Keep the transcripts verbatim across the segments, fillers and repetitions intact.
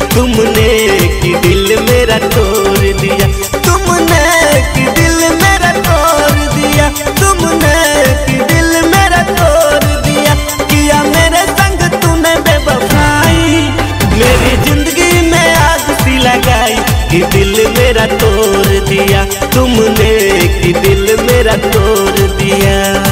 तुमने कि दिल मेरा तोड़ दिया, तुमने कि दिल मेरा तोड़ दिया, तुमने कि दिल मेरा तोड़ दिया। किया मेरे संग तूने बेवफाई, मेरी जिंदगी में आग सी लगाई कि दिल मेरा तोड़ दिया, तुमने कि दिल मेरा तोड़ दिया।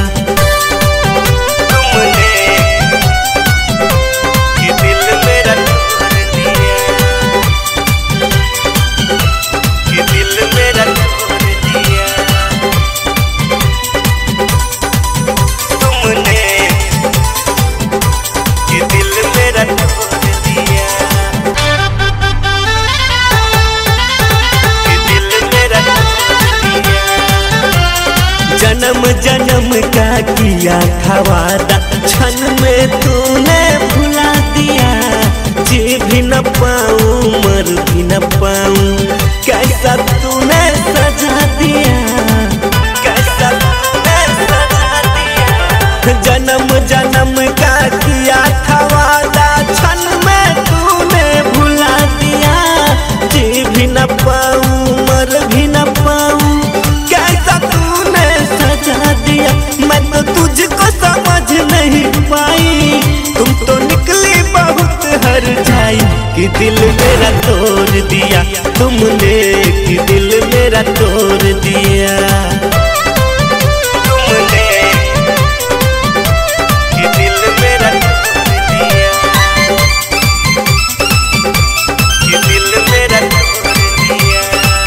जन्म जन्म का किया था वादा, क्षण में तूने भुला दिया। जी भी न पाऊं मर भी न पाऊं, कैसा तूने सजा दिया, कैसा तूने सजा दिया। जन्म जन्म का किया था वादा, क्षण में तूने भुला दिया। जी भी न पाऊं मर भी न पाऊं, कैसा तूने सजा दिया। मैं तो तुझको समझ नहीं पाई, तुम तो निकली बहुत हर जाई कि दिल मेरा तोड़ दिया, तुमने कि दिल मेरा तोड़ दिया। तुमने कि दिल मेरा तोड़ दिया, कि दिल मेरा तोड़ दिया।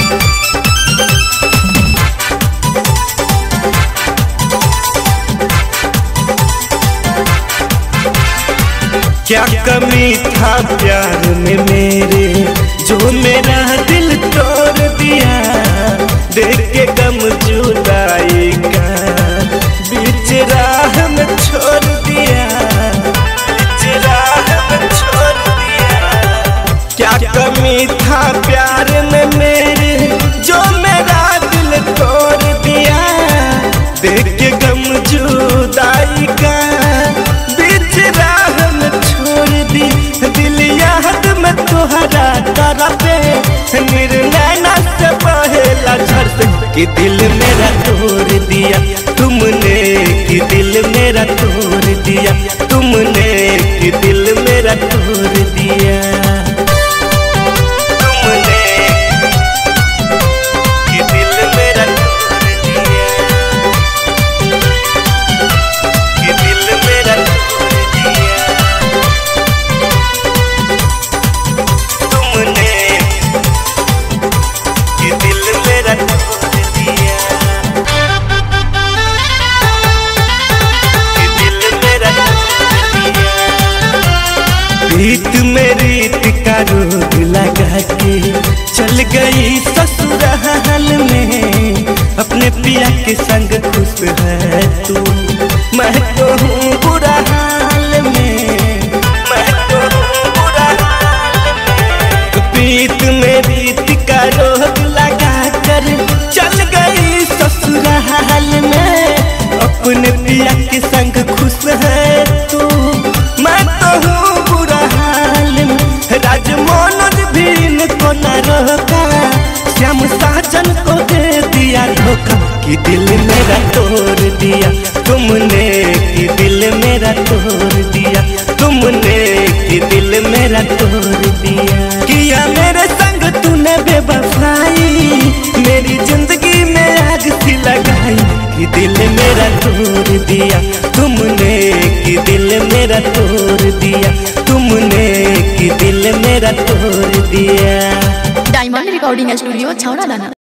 क्या कमी था प्यार में मेरे, जो मेरा दिल तोड़ दिया। देख के गम जुदाई का बीच राह में छोड़ दिया, बीच राह में छोड़ दिया। क्या कमी था प्यार में मेरे, जो मेरा दिल तोड़ दिया। देख के गम जुदाई का बीच राह में छोड़ दी। दिल याद में तोहरा तरफे, निर्नैना से बहेला झरसे कि दिल मेरा तोड़ दिया, तुमने कि दिल मेरा तोड़ दिया, तुमने कि दिल मेरा तोड़ दिया। रीत में रीत का रोग लगा के चल गई ससुराल में। अपने पिया के संग खुश है तू, मैं तो हूँ बुरा हाल में, मैं तो हूँ बुरा हाल में। रीत में रीत का रोग लगा कर चल गई ससुराल में। अपने पिया के संग खुश है तू, मैं तो हूँ बुरा हाल में। राज मनोज भी इनको न रोका, श्याम साजन को दे दिया धोखा कि दिल मेरा तोड़ दिया, तुमने कि दिल मेरा तोड़ दिया, तुमने कि दिल मेरा तोड़ दिया। किया मेरे संग तूने बेवफाई, मेरी जिंदगी में आग सी लगाई कि दिल मेरा तोड़ दिया, तुमने कि दिल मेरा तोड़ दिया, तुमने कि दिल मेरा तोड़ दिया। डायमंड रिकॉर्डिंग स्टूडियो छौड़ा दाना।